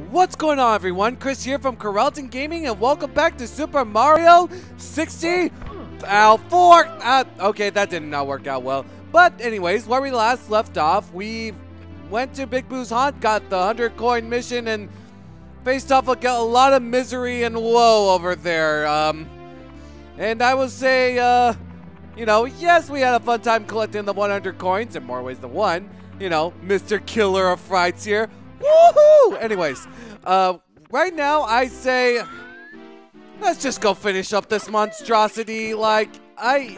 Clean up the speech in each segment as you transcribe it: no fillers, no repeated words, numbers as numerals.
What's going on, everyone? Chris here from Corelton Gaming, and welcome back to Super Mario 64. Okay, that did not work out well. But anyways, where we last left off, we went to Big Boo's Haunt, got the 100 coin mission, and faced off a lot of misery and woe over there. And I will say, you know, yes, we had a fun time collecting the 100 coins in more ways than one. You know, Mr. Killer of Frights here. Woohoo! Anyways, right now I say let's just go finish up this monstrosity. Like, I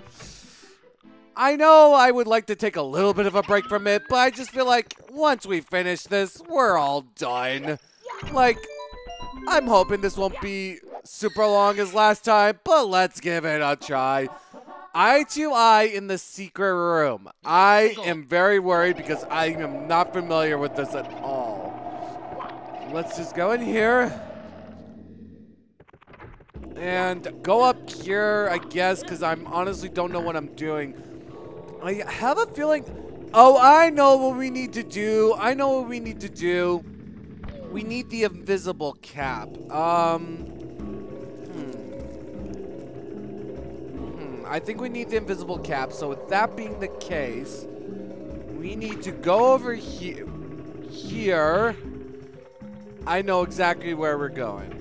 know I would like to take a little bit of a break from it, but I just feel like once we finish this, we're all done. Like, I'm hoping this won't be super long as last time, but let's give it a try. Eye to eye in the secret room. I am very worried because I am not familiar with this at all. Let's just go in here and go up here, I guess, because I honestly don't know what I'm doing. I have a feeling. Oh, I know what we need to do. We need the invisible cap. I think we need the invisible cap. So with that being the case, we need to go over here. I know exactly where we're going.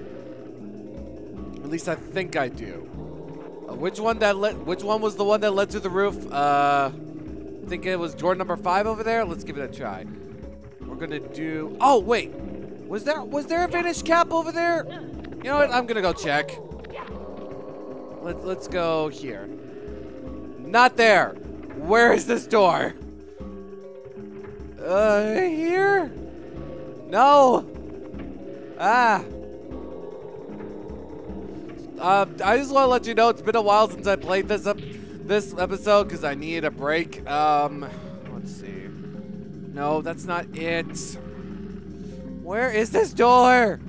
At least I think I do. Which one was the one that led to the roof? I think it was door number 5 over there. Let's give it a try. We're gonna do. Oh wait, was there a vanish cap over there? You know what? I'm gonna go check. Let's go here. Not there. Where is this door? Here? No. I just want to let you know it's been a while since I played this episode because I needed a break. Let's see. No, that's not it. Where is this door?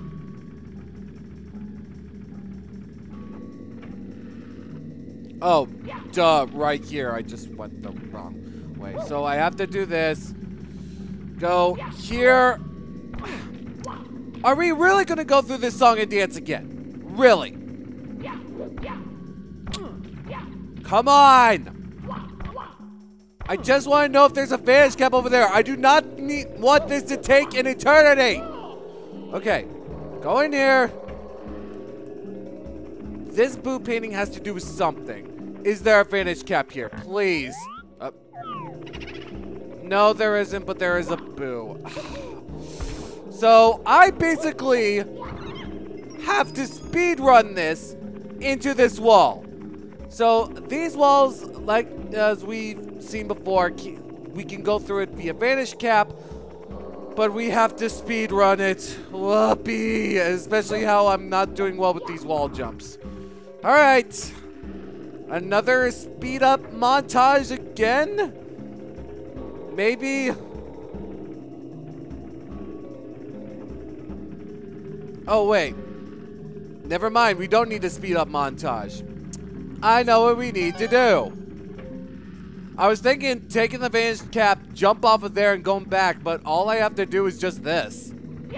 Oh, duh, right here. I just went the wrong way. So I have to do this. Go here. Are we really going to go through this song and dance again? Really? Come on. I just want to know if there's a vanish cap over there. I do not want this to take an eternity. Okay. Go in here. This Boo painting has to do with something. Is there a vanish cap here? Please. No, there isn't, but there is a Boo. So, I basically have to speed run this into this wall. So, these walls, like as we've seen before, we can go through it via vanish cap, but we have to speed run it. Whoopee. Especially how I'm not doing well with these wall jumps. Alright. Another speed up montage again? Maybe. Oh, wait. Never mind. We don't need a speed up montage. I know what we need to do. I was thinking taking the vanish cap, jump off of there and going back, but all I have to do is just this.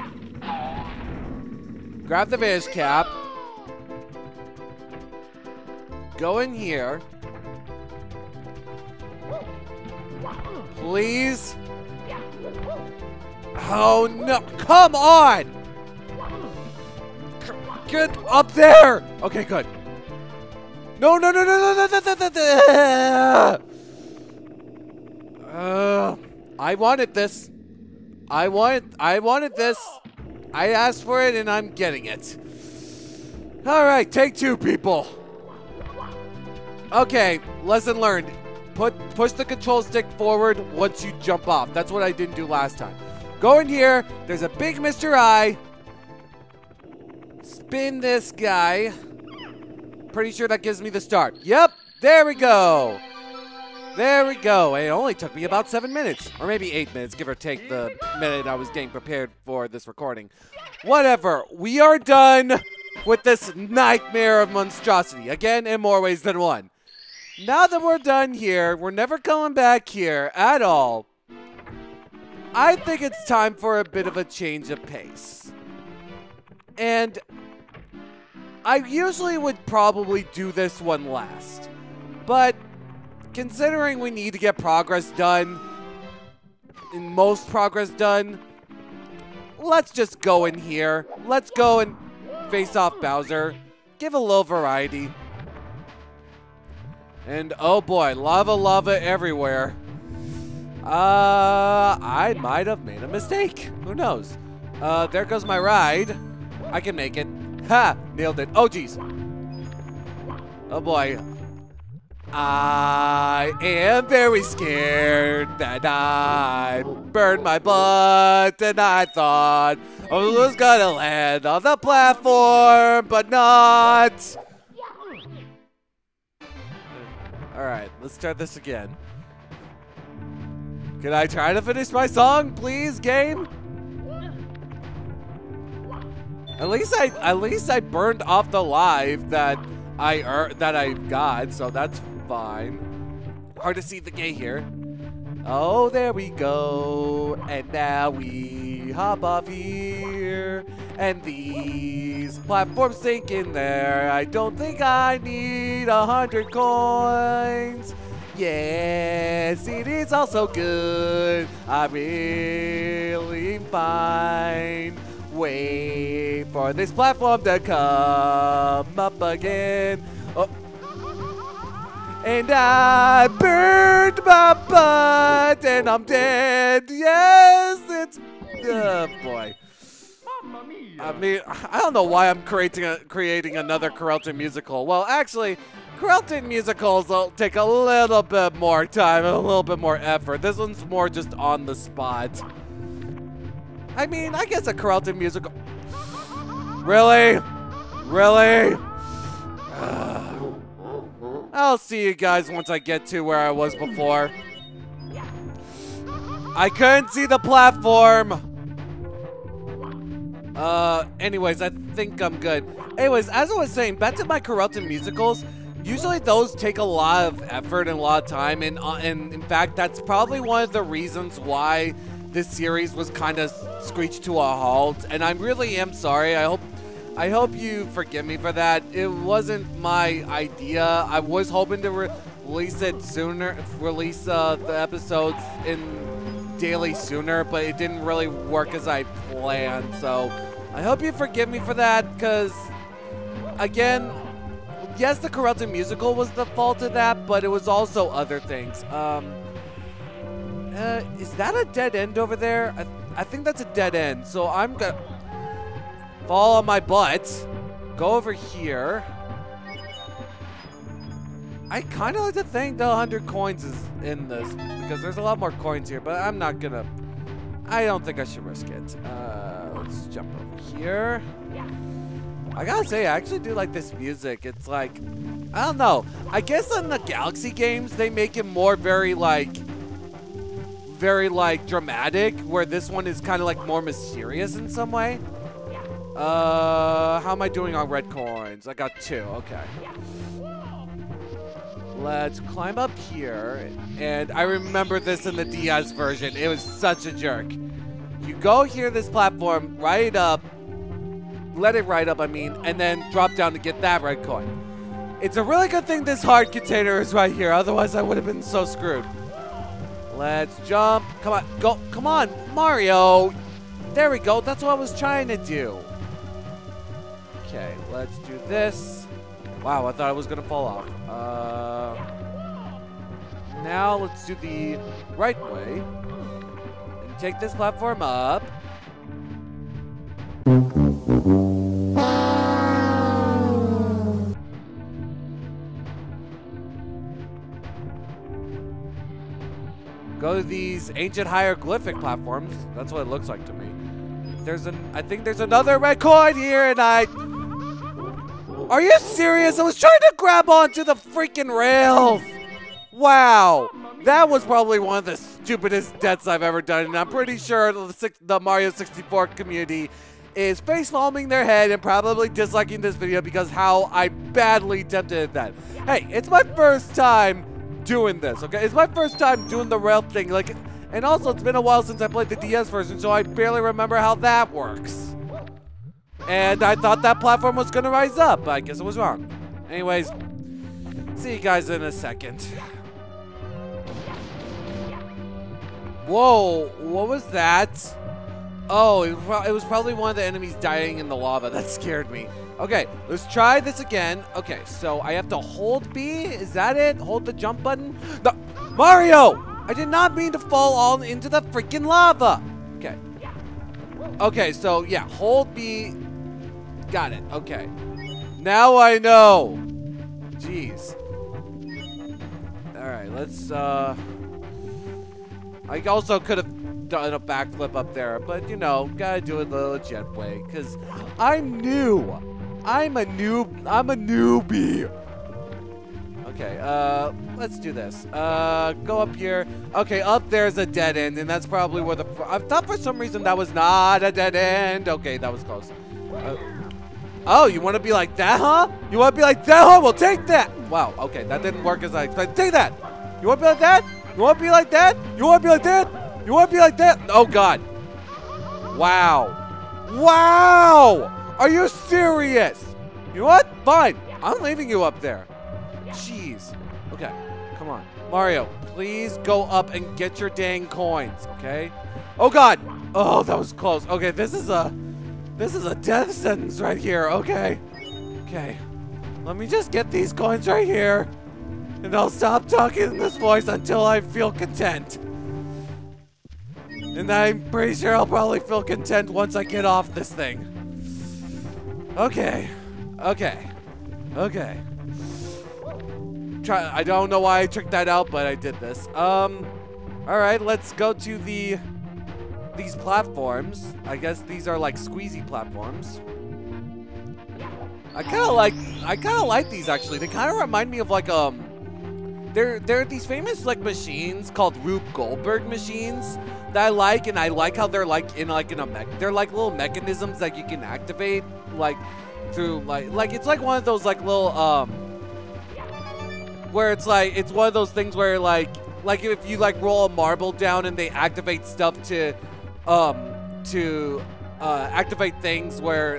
Grab the vanish cap. Go in here. Please. Oh no. Come on. Get up there. Okay, good. No. I wanted this. I wanted this. I asked for it and I'm getting it. All right, take 2, people. Okay, lesson learned. Push the control stick forward once you jump off. That's what I didn't do last time. Go in here. There's a big Mr. Eye. Spin this guy. Pretty sure that gives me the start. Yep, there we go. There we go. It only took me about 7 minutes. Or maybe 8 minutes, give or take the minute I was getting prepared for this recording. Whatever. We are done with this nightmare of monstrosity. Again, in more ways than one. Now that we're done here, we're never coming back here at all. I think it's time for a bit of a change of pace. And I usually would probably do this one last. But considering we need to get progress done, and most progress done, let's just go in here. Let's go and face off Bowser. Give a little variety. And oh boy, lava everywhere. I might have made a mistake. Who knows? There goes my ride. I can make it. Ha! Nailed it. Oh geez. Oh boy. I am very scared that I burned my butt, and I thought I was gonna land on the platform, but not. Alright, let's start this again. Can I try to finish my song, please, game? At least I burned off the life that I got, so that's fine. Hard to see the gate here. Oh, there we go. And now we hop off here. And these platforms sink in there. I don't think I need 100 coins. Yes, it is also good. I'm really fine. Wait for this platform to come up again. Oh. And I burned my butt and I'm dead. Yes, it's... Oh, boy. I mean, I don't know why I'm creating another Corelton musical. Well, actually, Corelton musicals will take a little bit more time and a little bit more effort. This one's more just on the spot. I mean, I guess a Corelton musical... Really? Really? I'll see you guys once I get to where I was before. I couldn't see the platform. Anyways, I think I'm good. Anyways, as I was saying, back to my Corelton musicals. Usually those take a lot of effort and a lot of time, and in fact, that's probably one of the reasons why this series was kind of screeched to a halt. And I really am sorry. I hope you forgive me for that. It wasn't my idea. I was hoping to release it sooner, release the episodes in daily sooner, but it didn't really work as I planned. So I hope you forgive me for that, because again, yes, the Corelton musical was the fault of that, but it was also other things. Is that a dead end over there? I think that's a dead end. So I'm gonna fall on my butt, go over here. I kind of like to think the 100 coins is in this, because there's a lot more coins here, but I'm not gonna, I don't think I should risk it. Let's jump over here. I gotta say, I actually do like this music. It's like, I don't know. I guess in the Galaxy games, they make it more very dramatic, where this one is kind of like more mysterious in some way. How am I doing on red coins? I got 2, okay. Let's climb up here, and I remember this in the DS version. It was such a jerk. You go here, this platform, right up, let it right up, I mean, and then drop down to get that red coin. It's a really good thing this heart container is right here, otherwise I would have been so screwed. Let's jump. Come on, go. Come on, Mario. There we go. That's what I was trying to do. Okay, let's do this. Wow, I thought I was going to fall off. Now let's do the right way. And take this platform up. Go to these ancient hieroglyphic platforms. That's what it looks like to me. I think there's another red coin here, and Are you serious? I was trying to grab onto the freaking rails. Wow. That was probably one of the stupidest deaths I've ever done, and I'm pretty sure the Mario 64 community is face-palming their head and probably disliking this video because how I badly attempted that. Hey, it's my first time doing this, okay? It's my first time doing the rail thing. Like, And also, it's been a while since I played the DS version, so I barely remember how that works. And I thought that platform was gonna rise up, but I guess it was wrong. Anyways, see you guys in a second. Whoa, what was that? Oh, it was probably one of the enemies dying in the lava. That scared me. Okay, let's try this again. Okay, so I have to hold B. Is that it? Hold the jump button? No, Mario! I did not mean to fall all into the freaking lava. Okay. Okay, so yeah, hold B. Got it. Okay. Now I know. Jeez. All right, let's I also could have done a backflip up there, but you know, gotta do it the legit way, because I'm new. I'm a newbie. Okay, let's do this. Go up here. Okay, up there's a dead end, and that's probably where I thought for some reason that was not a dead end. Okay, that was close. Oh, you want to be like that, huh? You want to be like that, huh? Well, take that. Wow, okay, that didn't work as I expected. Take that. You want to be like that? You want to be like that? You want to be like that? You want to be like that? Oh, God. Wow. Wow. Are you serious? You know what? Fine. I'm leaving you up there. Jeez. Okay, come on. Mario, please go up and get your dang coins, okay? Oh, God. Oh, that was close. Okay, this is a death sentence right here, okay? Okay. Let me just get these coins right here. And I'll stop talking in this voice until I feel content. And I'm pretty sure I'll probably feel content once I get off this thing. Okay. Okay. Okay. I don't know why I tricked that out, but I did this. Alright, let's go to these platforms. I guess these are like squeezy platforms. I kinda like these actually. They kinda remind me of like they're these famous like machines called Rube Goldberg machines that I like, and I like how they're like in a they're like little mechanisms that you can activate like through like it's like one of those like little where it's one of those things where like if you like roll a marble down and they activate stuff to activate things where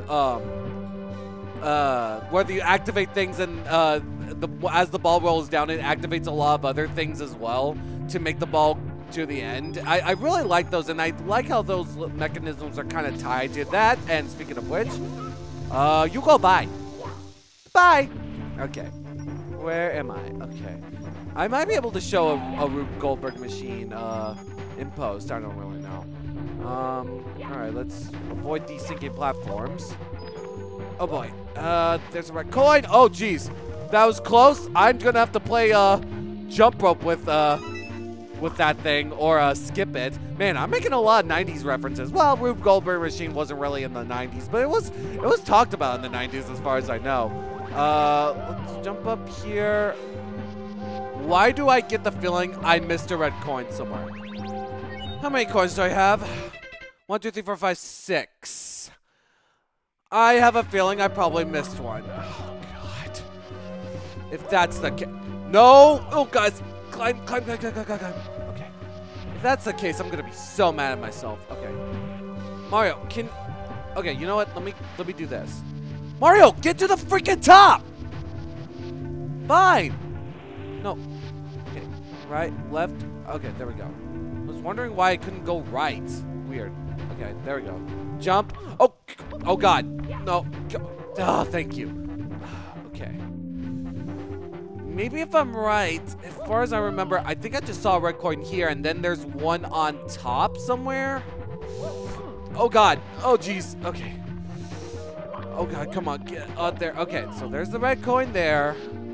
you activate things and as the ball rolls down, it activates a lot of other things as well to make the ball to the end. I really like those, and I like how those mechanisms are kind of tied to that. And speaking of which, you go bye. Bye. Okay. Where am I? Okay. I might be able to show a Rube Goldberg machine in post. I don't really know. Alright, let's avoid these sinking platforms. Oh boy. There's a red coin. Oh jeez. That was close. I'm gonna have to play jump rope with that thing or skip it. Man, I'm making a lot of 90s references. Well, Rube Goldberg machine wasn't really in the 90s, but it was talked about in the 90s as far as I know. Let's jump up here. Why do I get the feeling I missed a red coin somewhere? How many coins do I have? 1, 2, 3, 4, 5, 6. I have a feeling I probably missed one. Oh, God. If that's the case. No! Oh, guys. Climb. Okay. If that's the case, I'm going to be so mad at myself. Okay. Mario, okay, you know what? Let me do this. Mario, get to the freaking top! Fine. No. Okay. Right, left. Okay, there we go. I was wondering why I couldn't go right. Weird. Okay, there we go. Jump. Oh God. No. Oh, thank you. Okay. Maybe if I'm right, as far as I remember, I think I just saw a red coin here, and then there's one on top somewhere. Oh God. Oh jeez. Okay. Oh God, come on, get out there. Okay, so there's the red coin there.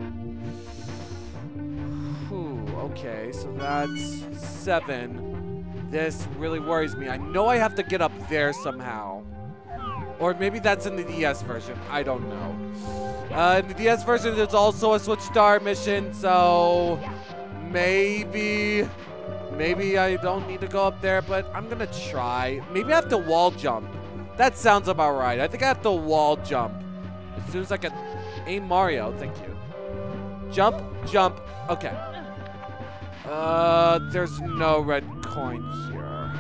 Whew, okay, so that's 7. This really worries me. I know I have to get up there somehow. Or maybe that's in the DS version. I don't know. In the DS version, there's also a Switch Star mission, so maybe I don't need to go up there, but I'm gonna try. Maybe I have to wall jump. That sounds about right. I think I have to wall jump. As soon as I can aim Mario. Thank you. Jump. Okay. There's no red coin here.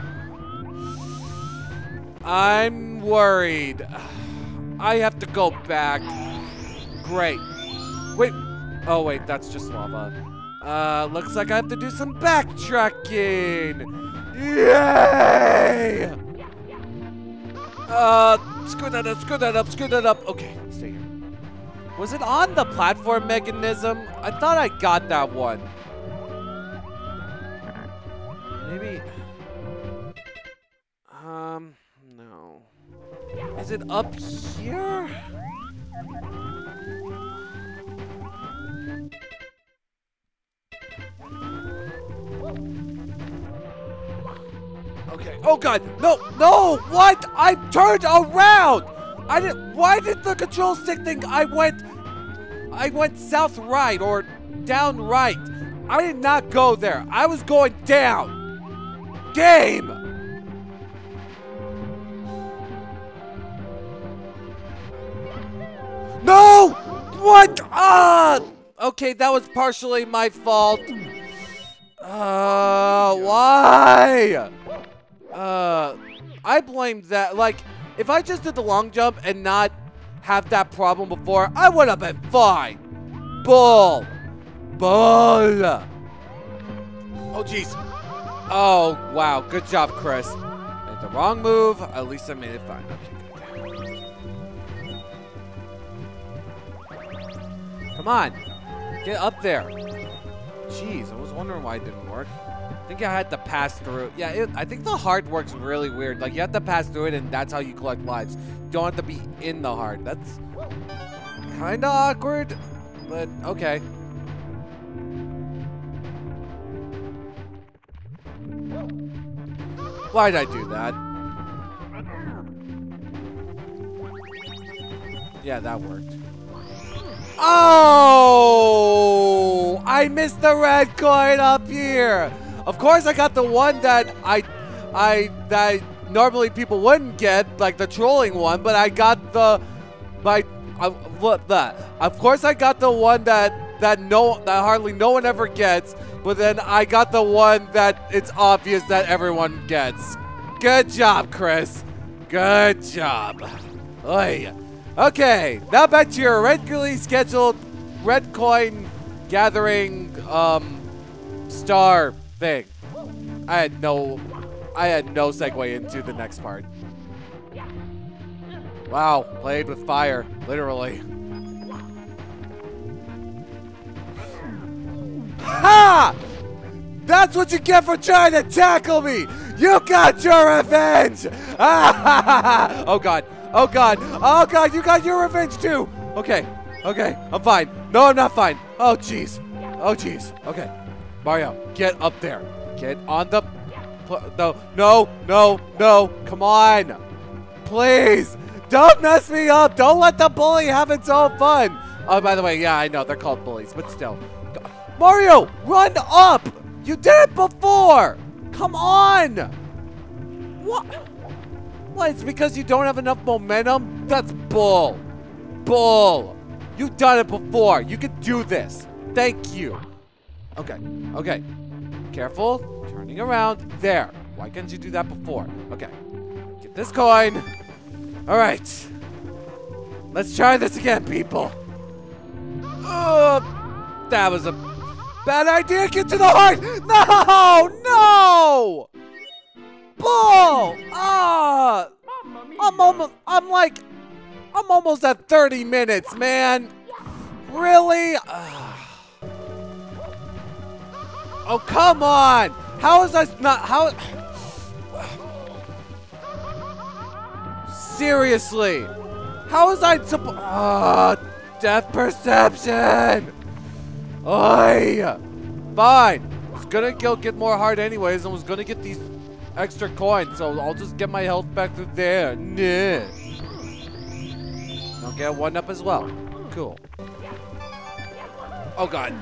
I'm worried. I have to go back. Great. Wait. Oh, wait, that's just lava. Looks like I have to do some backtracking. Yay! Screw that up, screw that up, screw that up. Okay, stay here. Was it on the platform mechanism? I thought I got that one. Maybe. No. Is it up here? Okay. Oh God! No! No! What? I turned around. I didn't. Why did the control stick think I went south right or down right? I did not go there. I was going down. Game. No! What? Okay, that was partially my fault. Why? I blamed that. Like, if I just did the long jump and not have that problem before, I would have been fine. Bull. Oh, jeez. Oh, wow. Good job, Chris. Made the wrong move. At least I made it fine. Okay, good. Come on. Get up there. Jeez, I was wondering why it didn't work. I think I had to pass through. Yeah, I think the heart works really weird. Like, you have to pass through it, and that's how you collect lives. You don't have to be in the heart. That's kind of awkward, but okay. Why'd I do that? Yeah, that worked. Oh! I missed the red coin up here. Of course, I got the one that that normally people wouldn't get, like the trolling one. But I got the Of course, I got the one that hardly no one ever gets. But then I got the one that it's obvious that everyone gets. Good job, Chris. Good job. Oy. Okay, now back to your regularly scheduled red coin gathering star thing. I had no segue into the next part. Wow, played with fire, literally. Ha! That's what you get for trying to tackle me! You got your revenge! Oh God, oh God, oh God, you got your revenge too! Okay, okay, I'm fine. No, I'm not fine. Oh jeez, oh jeez, okay. Mario, get up there. Get on the... No, come on. Please, don't mess me up. Don't let the bully have its own fun. Oh, by the way, yeah, I know, they're called bullies, but still. Mario, run up! You did it before! Come on! What? What, it's because you don't have enough momentum? That's bull. Bull. You've done it before. You can do this. Thank you. Okay, okay. Careful. Turning around. There. Why couldn't you do that before? Okay. Get this coin. All right. Let's try this again, people. That was a bad idea. Get to the heart. No! No! Bull! I'm almost at 30 minutes, man. Really? Oh, come on. How is that not... How... Seriously. How is I supposed... Depth perception. Oi. Fine. I was gonna go get more heart anyways and was gonna get these extra coins, so I'll just get my health back through there. Nah. I'll get one up as well. Cool. Oh God.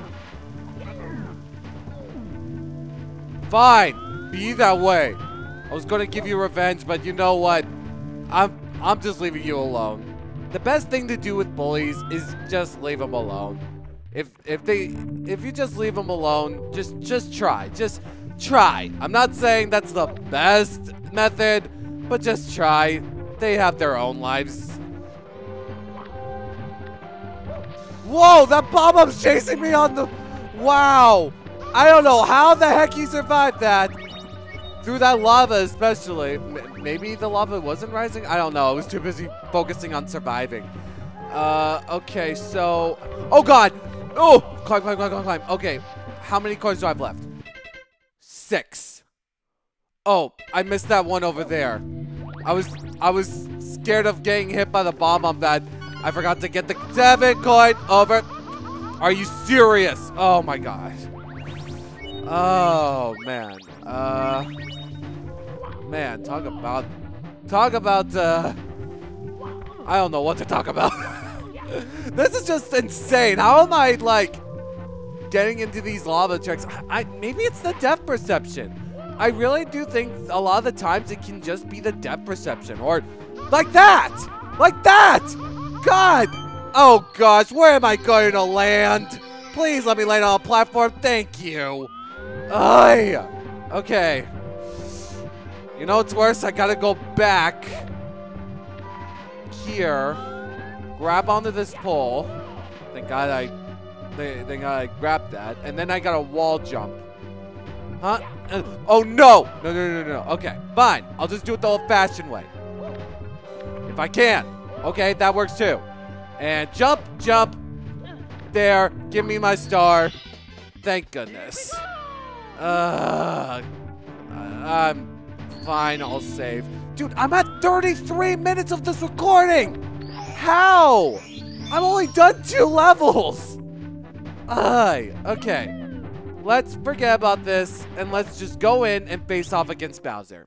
Fine. Be that way. I was gonna give you revenge, but you know what? I'm just leaving you alone. The best thing to do with bullies is just leave them alone. If you just leave them alone, just try. Just try. I'm not saying that's the best method, but just try. They have their own lives. Whoa, that Bob-Omb's chasing me on the... Wow. I don't know how the heck he survived that. Through that lava especially. Maybe the lava wasn't rising? I don't know. I was too busy focusing on surviving. Okay, so... Oh, God. Oh, climb, climb, climb, climb, climb. Okay, how many coins do I have left? 6. Oh, I missed that one over there. I was scared of getting hit by the Bomb-Bomb that I forgot to get the 7 coin over. Are you serious? Oh my gosh. Oh man. Man, talk about I don't know what to talk about. This is just insane. How am I like getting into these lava tracks? Maybe it's the depth perception. I really do think a lot of the times it can just be the depth perception. Or like that! Like that! God! Oh gosh, where am I going to land? Please let me land on a platform. Thank you. Ay. Okay. You know what's worse? I gotta go back here. Grab onto this pole. Thank God I grabbed that. And then I gotta wall jump. Huh? Oh no! No. Okay, fine. I'll just do it the old-fashioned way. If I can. Okay, that works too. And jump, jump. There. Give me my star. Thank goodness. I'm fine. I'll save. Dude, I'm at 33 minutes of this recording. How? I've only done 2 levels. Okay. Let's forget about this and let's just go in and face off against Bowser.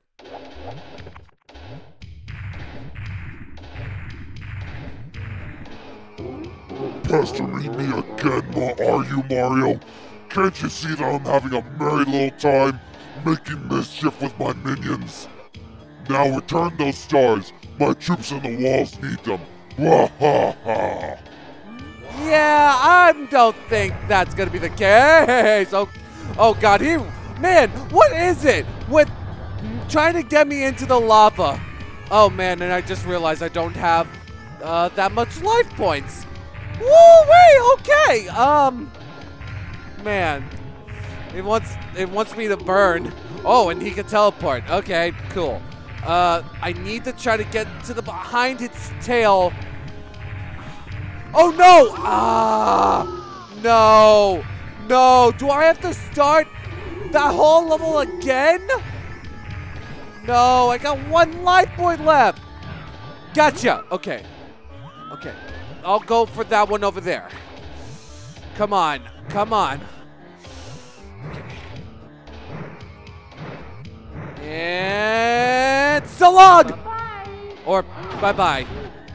Pestering me again, are you, Mario? Can't you see that I'm having a merry little time, making mischief with my minions? Now return those stars. My troops on the walls need them. Wahaha! Yeah, I don't think that's gonna be the case. Oh God, man, what is it with trying to get me into the lava? Oh man, and I just realized I don't have that much life points. Woo-wee, okay. Man, it wants me to burn. Oh, and he can teleport. Okay, cool. I need to try to get to the behind its tail. Oh no! No! Do I have to start that whole level again? No, I got 1 life point left. Gotcha. Okay. I'll go for that one over there. Come on. And so long! Bye-bye. Or bye-bye.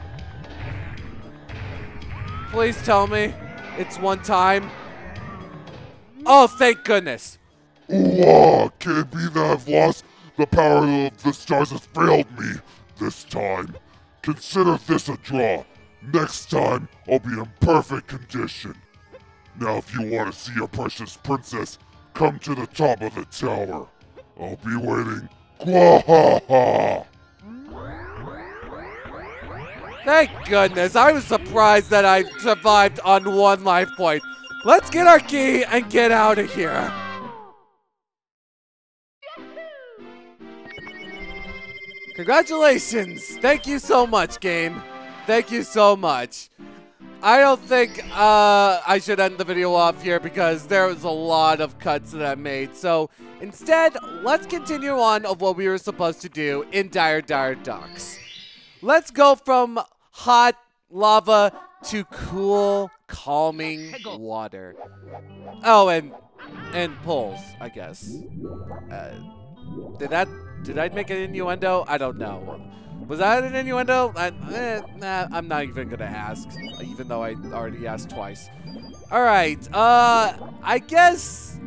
Please tell me it's 1 time. Oh, thank goodness. Ooh, can't be that I've lost the power of the stars has failed me this time. Consider this a draw. Next time, I'll be in perfect condition. Now, if you want to see your precious princess, come to the top of the tower. I'll be waiting. Gwahaha! Thank goodness. I was surprised that I survived on 1 life point. Let's get our key and get out of here. Congratulations. Thank you so much, game. Thank you so much. I don't think I should end the video off here because there was a lot of cuts that I made. So instead, let's continue on of what we were supposed to do in Dire Docks. Let's go from hot lava to cool, calming water. Oh, and pools, I guess. Did I make an innuendo? I don't know. Was that an innuendo? I'm not even gonna ask, even though I already asked twice. All right. I guess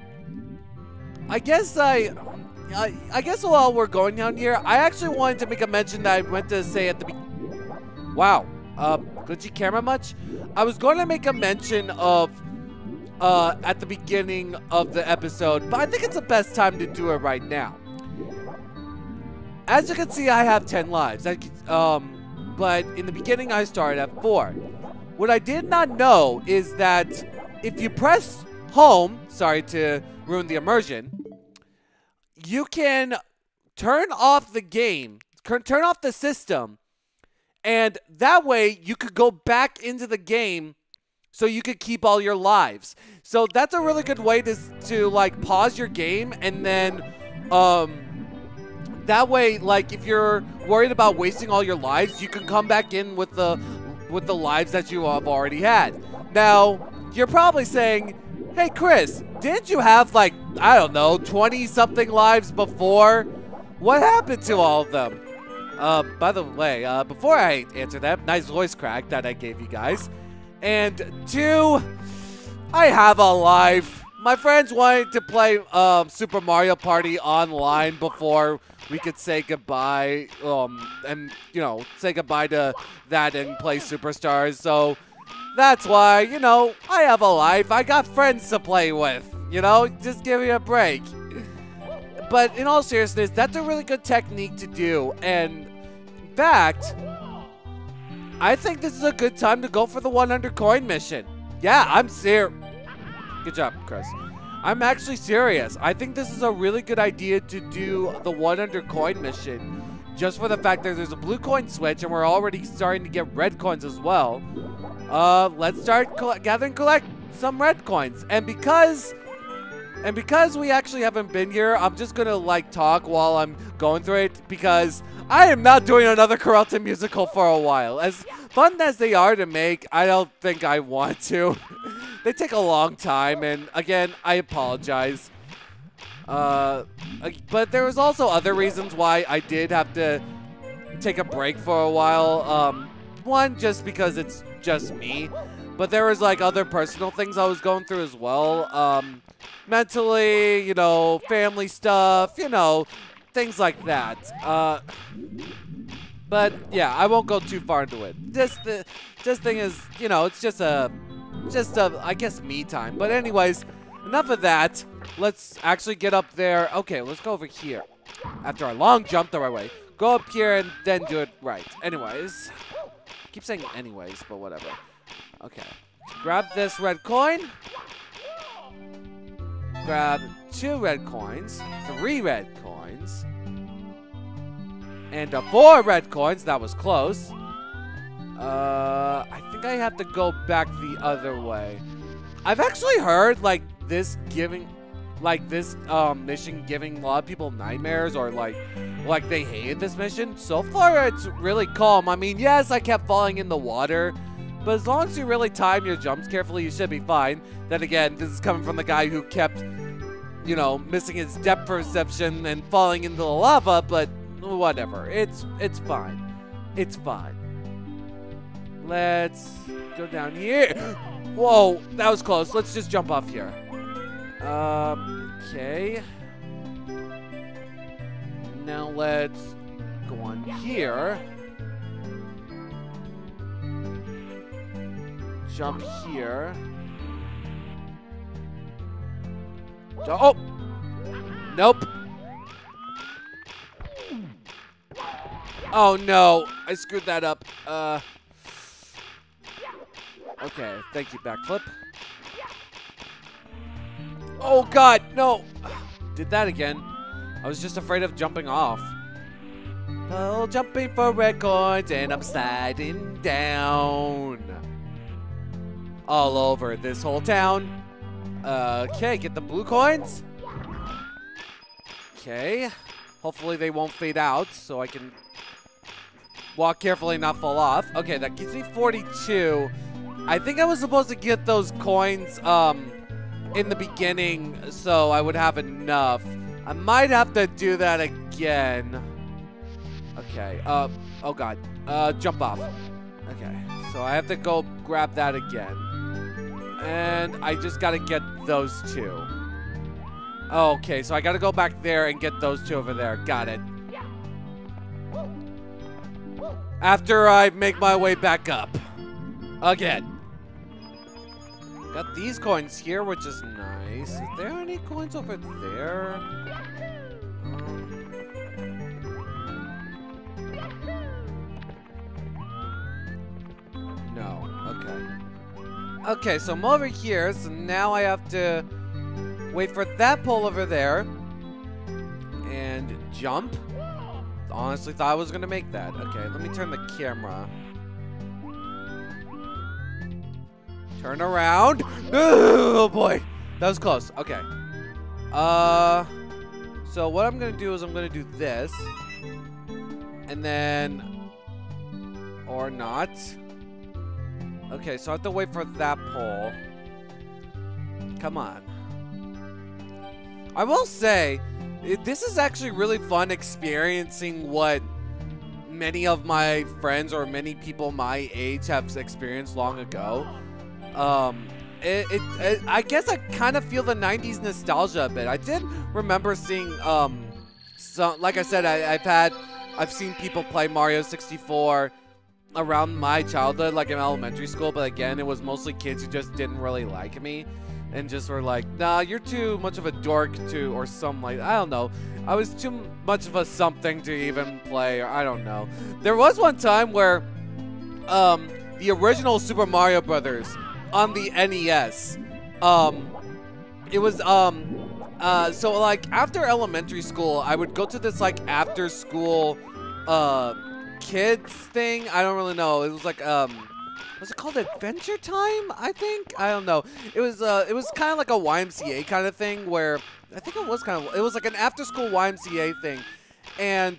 while we're going down here, I actually wanted to make a mention that I meant to say at the beginning. Wow. Glitchy camera much? I was going to make a mention of at the beginning of the episode, but I think it's the best time to do it right now. As you can see, I have 10 lives. But in the beginning, I started at 4. What I did not know is that if you press home, sorry to ruin the immersion, you can turn off the game, turn off the system, and that way you could go back into the game so you could keep all your lives. So that's a really good way to like pause your game, and then that way, like, if you're worried about wasting all your lives, you can come back in with the lives that you have already had. Now, you're probably saying, hey, Chris, didn't you have, like, I don't know, 20-something lives before? What happened to all of them? By the way, before I answer that, nice voice crack that I gave you guys. And 2, I have a life. My friends wanted to play Super Mario Party online before we could say goodbye, and, you know, say goodbye to that and play Superstars. So that's why, you know, I have a life. I got friends to play with, you know, just give me a break. But in all seriousness, that's a really good technique to do. And in fact, I think this is a good time to go for the 100 coin mission. Yeah, I'm serious. Good job, Chris. I'm actually serious. I think this is a really good idea to do the 100 coin mission, just for the fact that there's a blue coin switch and we're already starting to get red coins as well. Let's start collect some red coins. And because we actually haven't been here, I'm just gonna like talk while I'm going through it, because I am not doing another Carlton musical for a while. As fun as they are to make, I don't think I want to. They take a long time, and again, I apologize. But there was also other reasons why I did have to take a break for a while. One, just because it's just me, but there was like other personal things I was going through as well. Mentally, you know, family stuff, you know, things like that. But yeah, I won't go too far into it. Just thing is, you know, it's just a, I guess, me time. But anyways, enough of that. Let's actually get up there. Okay, let's go over here. After a long jump the right way, go up here and then do it right. Anyways, I keep saying anyways, but whatever. Okay, grab this red coin. Grab 2 red coins, 3 red coins, and 4 red coins. That was close. I think I have to go back the other way. I've actually heard like this mission giving a lot of people nightmares, or like they hated this mission. So far, it's really calm. I mean, yes, I kept falling in the water, but as long as you really time your jumps carefully, you should be fine. Then again, this is coming from the guy who kept, you know, missing his depth perception and falling into the lava, but whatever. It's fine. It's fine. Let's go down here. Whoa, that was close. Let's just jump off here. Okay. Now let's go on here. Jump here. Oh! Nope. Oh no, I screwed that up. Okay, thank you, backflip. Oh god, no! Did that again. I was just afraid of jumping off. Oh, jumping for red coins and I'm sliding down. All over this whole town. Okay, get the blue coins. Okay. Hopefully they won't fade out so I can walk carefully and not fall off. Okay, that gives me 42. I think I was supposed to get those coins in the beginning so I would have enough. I might have to do that again. Okay, oh god. Jump off. Okay, so I have to go grab that again. And I just gotta get those 2. Okay, so I gotta go back there and get those 2 over there. Got it. After I make my way back up. Again. Got these coins here, which is nice. Is there any coins over there? No. Okay. Okay, so I'm over here, so now I have to wait for that pole over there and jump. Honestly thought I was gonna make that. Okay, let me turn the camera. Turn around. Oh boy, that was close. Okay. So what I'm gonna do is I'm gonna do this, and then, or not. Okay, so I have to wait for that pole. Come on. I will say, this is actually really fun experiencing what many of my friends or many people my age have experienced long ago. I guess I kind of feel the 90s nostalgia a bit. I did remember seeing, like I said, I've seen people play Mario 64 around my childhood, like in elementary school, but again, it was mostly kids who just didn't really like me. And just were like, nah, you're too much of a dork to, or something like, I don't know. I was too much of a something to even play, or I don't know. There was one time where, the original Super Mario Brothers on the NES, it was, so like after elementary school, I would go to this like after school, kids thing. I don't really know. It was like, was it called Adventure Time? I think. I don't know. It was kind of like a YMCA kind of thing where I think it was like an after-school YMCA thing, and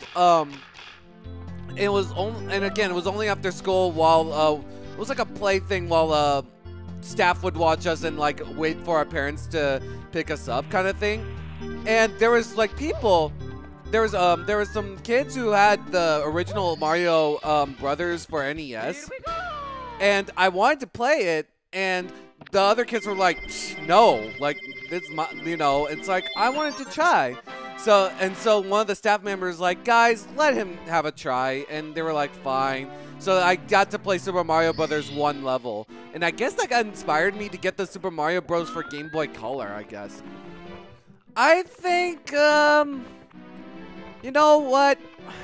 it was only, and again, it was only after school while it was like a play thing while staff would watch us and like wait for our parents to pick us up kind of thing, and there was like people. There was some kids who had the original Mario Brothers for NES. And I wanted to play it, and the other kids were like, no, like, it's my, you know, it's like, I wanted to try. So one of the staff members was like, guys, let him have a try. And they were like, fine. So I got to play Super Mario Brothers 1 level. And I guess that got inspired me to get the Super Mario Bros. For Game Boy Color, I guess. I think, you know what?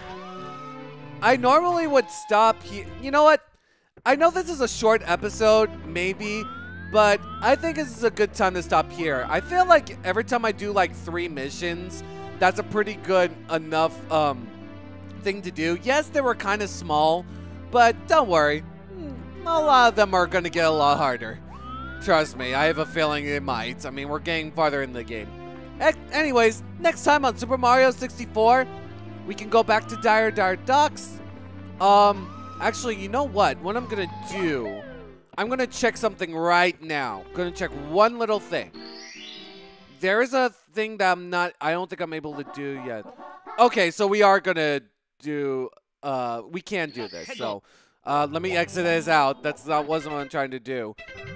I normally would stop here. You know what? I know this is a short episode, maybe, but I think this is a good time to stop here. I feel like every time I do like 3 missions, that's a pretty good enough thing to do. Yes, they were kind of small, but don't worry. A lot of them are going to get a lot harder. Trust me, I have a feeling it might. I mean, we're getting farther in the game. Anyways, next time on Super Mario 64, we can go back to Dire Docks. Actually, you know what? What I'm going to do, I'm going to check something right now. I'm going to check one little thing. There is a thing that I don't think I'm able to do yet. Okay, so we are going to do, we can do this. So, let me exit this out. That wasn't what I'm trying to do.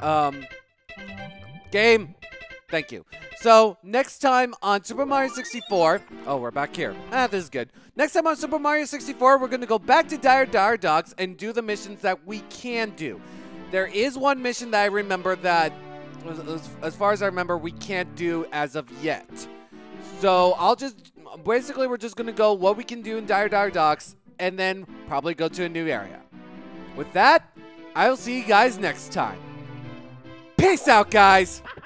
Game. Thank you. So, next time on Super Mario 64... Oh, we're back here. This is good. Next time on Super Mario 64, we're going to go back to Dire Docks and do the missions that we can do. There is one mission that I remember that, as far as I remember, we can't do as of yet. So, basically, we're just going to go what we can do in Dire Docks and then probably go to a new area. With that, I will see you guys next time. Peace out, guys!